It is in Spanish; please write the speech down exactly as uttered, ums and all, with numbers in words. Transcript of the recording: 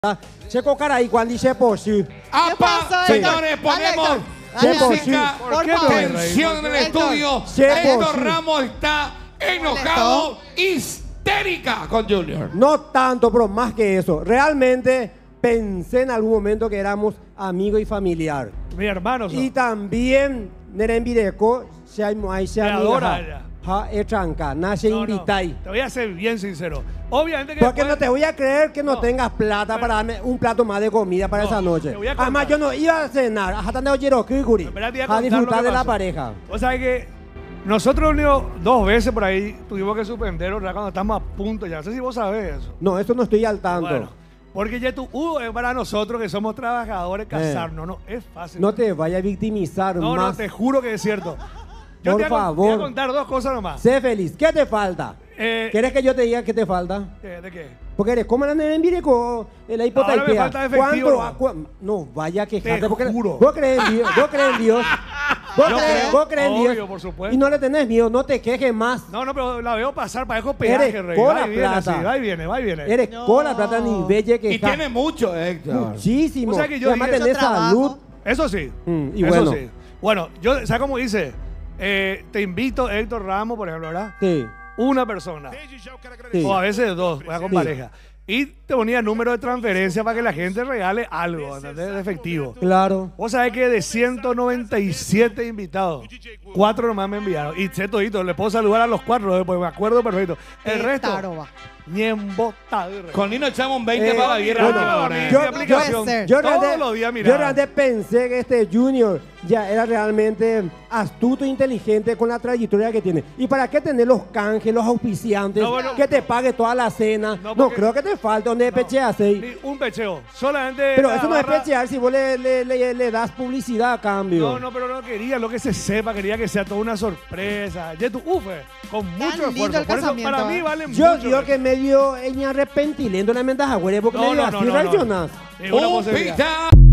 Checo Caray, cuando dice por sí. ¡Apa! Señores, ponemos música, tensión en el estudio. Héctor Ramos está enojado, histérica con Junior. No tanto, pero más que eso. Realmente pensé en algún momento que éramos amigos y familiar. Mi hermano. Y también, Neren Videco, se hay se adora ella. Ja, etranca, nace No, invitai. no, te voy a ser bien sincero. Obviamente que Porque después... no te voy a creer que no, No. tengas plata Pero- para darme un plato más de comida para No, esa noche. te voy a contar. Además, yo no iba a cenar. Hasta tanto quiero que curi. Espera, te voy a A contar disfrutar lo que de la pasó. pareja. O sea que nosotros unidos dos veces por ahí tuvimos que suspender, ¿verdad? Cuando estamos a punto ya. No sé si vos sabés eso. No, eso no estoy al tanto. Bueno, porque ya tú, uh, es para nosotros que somos trabajadores casarnos. No, es fácil. No te vayas a victimizar No, más. no, te juro que es cierto. Yo Por te voy a con- favor. te voy a contar dos cosas nomás. Sé feliz. ¿Qué te falta? Eh, ¿Quieres que yo te diga qué te falta? ¿De de qué? Porque eres como la en Vireco, la hipoteca. Ahora me falta efectivo, ¿Cuánto? ¿no? Cu- no, vaya a quejarte. Te Porque juro. Vos crees en Dios. Vos crees en Dios. Vos Yo crees, creo, vos crees en obvio, Dios. por supuesto. Y no le tenés miedo. No te quejes más. No, no, pero la veo pasar para esos peajes, Eres rey. cola Va y viene plata. así, va y viene, va y viene. Eres No. cola plata ni bella que Y tiene mucho, Héctor. muchísimo. O sea que yo y además dije- tenés Mucho trabajo. salud. Eso sí. Mm, y eso bueno. sí. Bueno, yo, ¿sabes cómo dice? Eh, te invito, Héctor Ramos, por ejemplo, ¿verdad? Sí. Una persona. Sí. O a veces dos, ¿verdad? Con Sí. pareja. Y te ponía número de transferencia para que la gente regale algo, ¿entendés? De efectivo. Claro. Vos sabés que de ciento noventa y siete invitados, cuatro nomás me enviaron. Y sé todito, le puedo saludar a los cuatro, porque me acuerdo perfecto. El Qué resto, taroba. ni embotado. y re- Con Nino echamos un veinte Eh, para la guerra. bueno, última hora, mi- eh. yo- mi aplicación. puede ser. Yo Todos realmente, los días yo miraba. realmente pensé que este Junior ya era realmente astuto e inteligente con la trayectoria que tiene. ¿Y para qué tener los canjes, los auspiciantes, No, bueno. que te pague toda la cena? No, No, porque- creo que te falta donde No, pecheas ahí. Ni un pecheo. Solamente. Pero la eso no es barra- pechear si vos le, le- le- le das publicidad a cambio. No, no, pero no quería lo que se sepa, quería que sea toda una sorpresa. Ya tú, ufe, con mucho lindo esfuerzo. el Por eso casamiento, para mí ¿eh? vale Yo mucho. digo que medio en arrepentilento la mentaja, güey, porque No, medio no, no, así no, no. reaccionas. Es una Un posibilidad. pita.